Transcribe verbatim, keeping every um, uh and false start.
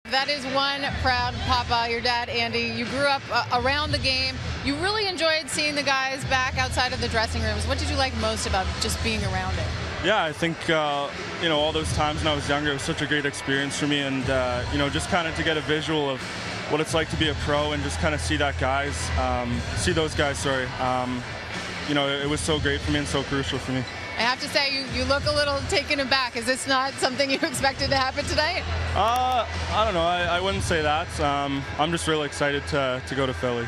That is one proud papa, your dad, Andy. You grew up uh, around the game. You really enjoyed seeing the guys back outside of the dressing rooms. What did you like most about just being around it? Yeah, I think, uh, you know, all those times when I was younger, it was such a great experience for me. And, uh, you know, just kind of to get a visual of what it's like to be a pro and just kind of see that guys, um, see those guys, sorry. Um, you know, it was so great for me and so crucial for me. I have to say, you, you look a little taken aback. Is this not something you expected to happen tonight? Uh, I don't know. I, I wouldn't say that. Um, I'm just really excited to, to go to Philly.